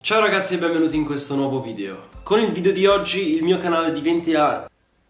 Ciao ragazzi e benvenuti in questo nuovo video. Con il video di oggi il mio canale diventerà...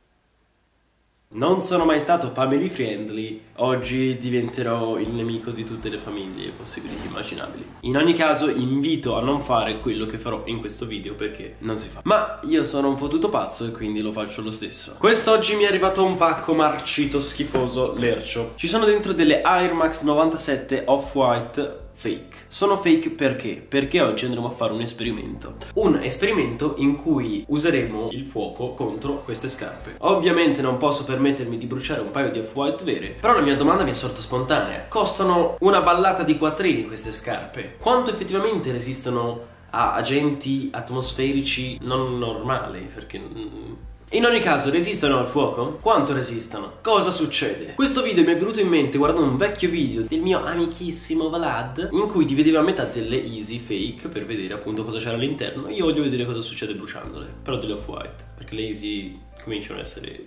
Non sono mai stato family friendly, oggi diventerò il nemico di tutte le famiglie possibili e immaginabili. In ogni caso invito a non fare quello che farò in questo video perché non si fa. Ma io sono un fottuto pazzo e quindi lo faccio lo stesso. Quest'oggi mi è arrivato un pacco marcito, schifoso, lercio. Ci sono dentro delle Air Max 97 Off-White fake. Sono fake perché? Perché oggi andremo a fare un esperimento. Un esperimento in cui useremo il fuoco contro queste scarpe. Ovviamente non posso permettermi di bruciare un paio di Off-White vere, però la mia domanda mi è sorta spontanea. Costano una ballata di quattrini queste scarpe. Quanto effettivamente resistono a agenti atmosferici non normali? Perché... In ogni caso, resistono al fuoco? Quanto resistono? Cosa succede? Questo video mi è venuto in mente guardando un vecchio video del mio amichissimo Vlad in cui divideva a metà delle Easy fake per vedere appunto cosa c'era all'interno. Io voglio vedere cosa succede bruciandole, però delle Off-White, perché le Easy cominciano ad essere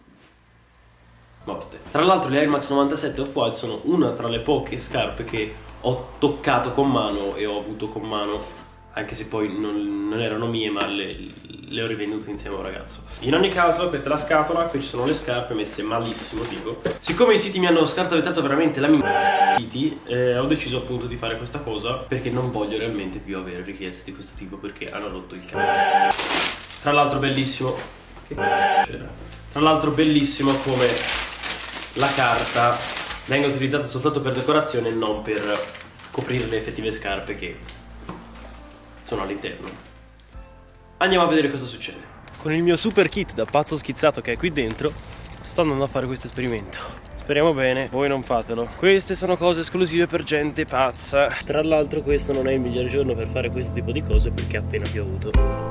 morte. Tra l'altro le Air Max 97 Off-White sono una tra le poche scarpe che ho toccato con mano e ho avuto con mano, anche se poi non erano mie, ma le ho rivendute insieme a un ragazzo. In ogni caso, questa è la scatola, qui ci sono le scarpe messe malissimo, tipo. Siccome i siti mi hanno scartavetato veramente la mia siti, ho deciso appunto di fare questa cosa perché non voglio realmente più avere richieste di questo tipo perché hanno rotto il cazzo. Tra l'altro bellissimo. Che c'era? Tra l'altro bellissimo come la carta venga utilizzata soltanto per decorazione e non per coprire le effettive scarpe che sono all'interno. Andiamo a vedere cosa succede. Con il mio super kit da pazzo schizzato che è qui dentro sto andando a fare questo esperimento. Speriamo bene, voi non fatelo. Queste sono cose esclusive per gente pazza. Tra l'altro questo non è il miglior giorno per fare questo tipo di cose perché è appena piovuto.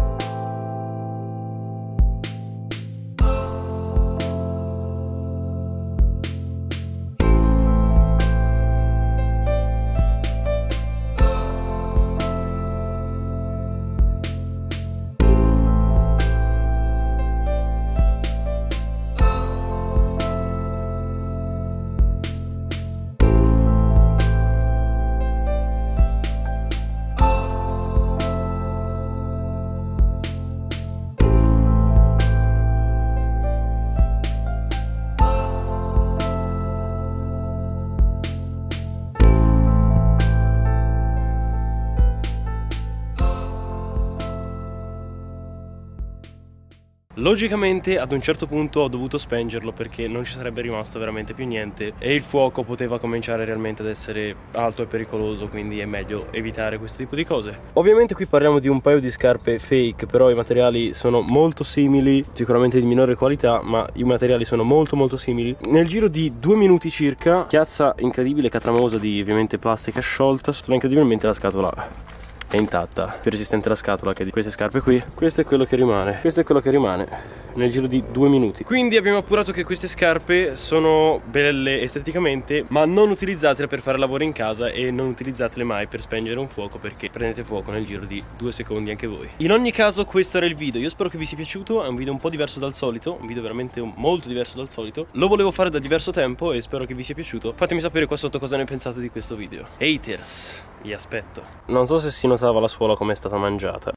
Logicamente ad un certo punto ho dovuto spengerlo perché non ci sarebbe rimasto veramente più niente e il fuoco poteva cominciare realmente ad essere alto e pericoloso, quindi è meglio evitare questo tipo di cose. Ovviamente qui parliamo di un paio di scarpe fake, però i materiali sono molto simili, sicuramente di minore qualità, ma i materiali sono molto simili. Nel giro di 2 minuti circa, chiazza incredibile catramosa di ovviamente plastica sciolta, solo incredibilmente la scatola è intatta, più resistente la scatola che di queste scarpe qui. Questo è quello che rimane, questo è quello che rimane nel giro di 2 minuti. Quindi abbiamo appurato che queste scarpe sono belle esteticamente, ma non utilizzatele per fare lavori in casa e non utilizzatele mai per spengere un fuoco perché prendete fuoco nel giro di 2 secondi anche voi. In ogni caso questo era il video, io spero che vi sia piaciuto, è un video un po' diverso dal solito, un video veramente molto diverso dal solito. Lo volevo fare da diverso tempo e spero che vi sia piaciuto. Fatemi sapere qua sotto cosa ne pensate di questo video. Haters, vi aspetto. Non so se si notava la suola come è stata mangiata.